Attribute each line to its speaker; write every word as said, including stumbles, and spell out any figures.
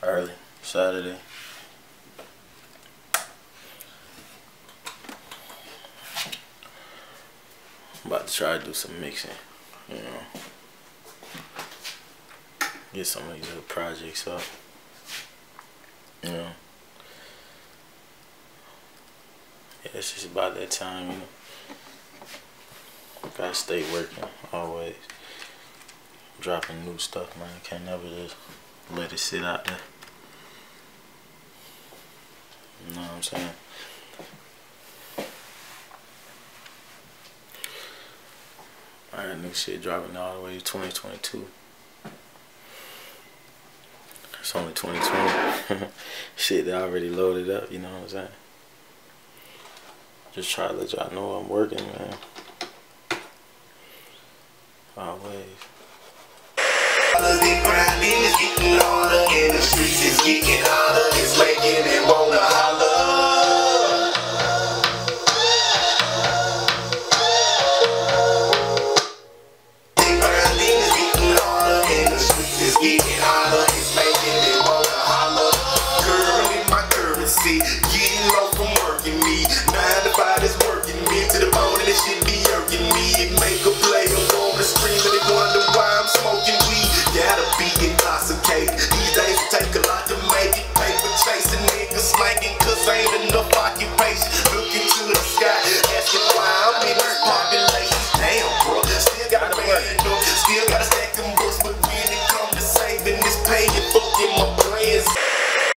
Speaker 1: early Saturday. I'm about to try to do some mixing, you know. Get some of these little projects up, you know. Yeah, it's just about that time, you know. Gotta stay working, always. Dropping new stuff, man. Can't never just let it sit out there. You know what I'm saying? Alright, new shit dropping all the way to twenty twenty-two. It's only twenty twenty. Shit, they already loaded up, you know what I'm saying? Just try to let y'all know I'm working, man. Always. All of the grind is getting harder and the streets is getting